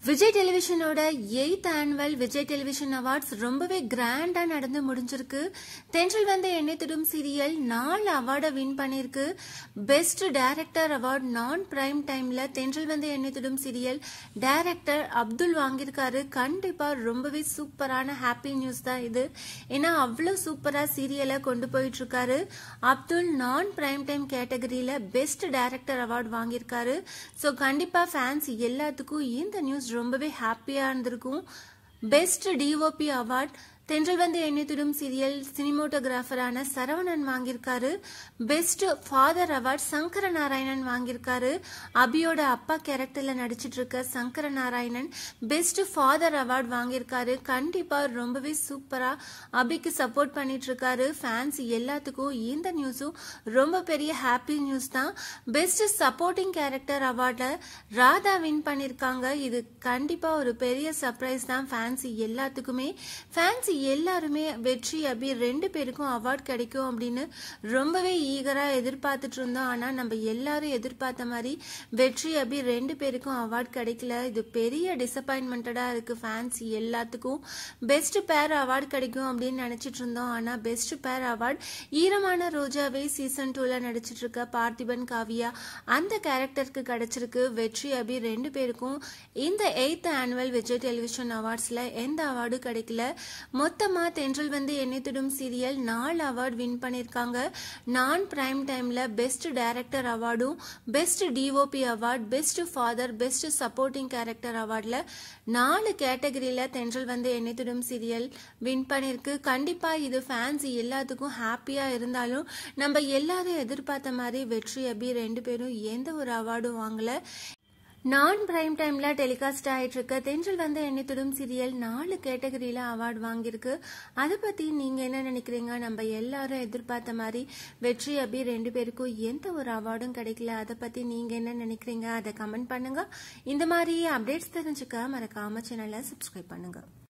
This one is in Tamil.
விஜய் டெலிவிஷனோட 8th annual Vijay television awards ரொம்பவே கிராண்டா நடந்து முடிஞ்சிருக்கு. தென்றல் வந்த எண்ணெய் தொடும் சீரியல் 4 அவார்டை வின் பண்ணிருக்கு. Best director award non prime டைம்ல தென்றல் வந்த எண்ணெய் தொடும் சீரியல் டைரக்டர் அப்துல் வாங்கியிருக்காரு. கண்டிப்பா ரொம்பவே சூப்பரான ஹாப்பி நியூஸ் தான் இது. ஏன்னா அவ்வளவு சூப்பரா சீரியலை கொண்டு போயிட்டு இருக்காரு. அப்துல் நான் பிரைம் டைம் கேட்டகரியில பெஸ்ட் டைரக்டர் அவார்ட் வாங்கியிருக்காரு. சோ கண்டிப்பா ஃபேன்ஸ் எல்லாத்துக்கும் இந்த நியூஸ் ரொம்பவே ஹாப்பியா இருந்திருக்கும். பெஸ்ட் டிஓபி அவார்ட் தென்றல் வந்த எண்ணெய் தொடும் சீரியல் சினிமோட்டோகிராஃபரான சரவணன் வாங்கியிருக்காரு. Best father award Sankara Narayanan வாங்கியிருக்காரு. அபியோட அப்பா கேரக்டர்ல நடிச்சிட்டு இருக்க Sankara Narayanan best father award வாங்கியிருக்காரு. கண்டிப்பா ரொம்பவே சூப்பரா அபிக்கு சப்போர்ட் பண்ணிட்டு இருக்காரு. ஃபேன்ஸ் எல்லாத்துக்கும் இந்த நியூஸும் ரொம்ப பெரிய ஹாப்பி நியூஸ் தான். Best supporting character award Radha win பண்ணிருக்காங்க. இது கண்டிப்பா ஒரு பெரிய சர்ப்ரைஸ் தான் ஃபேன்ஸ் எல்லாத்துக்குமே. ஃபேன்ஸ் எல்லாருமே வெற்றி அபி 2 பேருக்கும் அவார்ட் கிடைக்கும் அப்படின்னு ரொம்பவே ஈகரா எதிர்பார்த்துட்டு இருந்தோம். ஆனா நம்ம எல்லாரும் எதிர்பார்த்த மாதிரி வெற்றி அபி 2 பேருக்கும் அவார்ட் கிடைக்கல. இது பெரிய டிசப்பாயின்மெண்டடா இருக்கு ஃபேன்ஸ் எல்லாத்துக்கும். பெஸ்ட் பேர் அவார்ட் கிடைக்கும் அப்படின்னு நினைச்சிட்டு இருந்தோம். ஆனா பெஸ்ட் பேர் அவார்ட் ஈரமான ரோஜாவே சீசன் 2ல நடிச்சிட்டு இருக்க பார்த்திபன் காவியா அந்த கேரக்டருக்கு கிடைச்சிருக்கு. வெற்றி அபி 2 பேருக்கும் இந்த 8th annual விஜய் டெலிவிஷன் அவார்ட்ஸ்ல எந்த அவார்டும் கிடைக்கல. மொத்தமா தென்றல் வந்து எண்ணெய் தொடும் சீரியல் 4 அவார்ட் வின் பண்ணிருக்காங்க. நான் பிரைம் டைம்ல பெஸ்ட் டைரக்டர் அவார்டும், best DOP award, best father, best supporting character அவார்ட்ல 4 கேட்டகரியில தென்றல் வந்து எண்ணெய் தொடும் சீரியல் வின் பண்ணிருக்கு. கண்டிப்பா இது ஃபேன்ஸ் எல்லாத்துக்கும் ஹாப்பியா இருந்தாலும் நம்ம எல்லாரும் எதிர்பார்த்த மாதிரி வெற்றி அபி 2 பேரும் எந்த ஒரு அவார்டும் வாங்கல. நான் பிரைம் டைம்ல டெலிகாஸ்ட் ஆயிட்டு இருக்க தென்றல் வந்து எண்ணெய் தொடும் சீரியல் 4 கேட்டகரியில அவார்டு வாங்கியிருக்கு. அதை பத்தி நீங்க என்ன நினைக்கிறீங்க? நம்ம எல்லாரும் எதிர்பார்த்த மாதிரி வெற்றி அபி 2 பேருக்கும் எந்த ஒரு அவார்டும் கிடைக்கல. அதை பத்தி நீங்க என்ன நினைக்கிறீங்க? அதை கமெண்ட் பண்ணுங்க. இந்த மாதிரி அப்டேட்ஸ் தெரிஞ்சுக்க மறக்காம சேனலை சப்ஸ்கிரைப் பண்ணுங்க.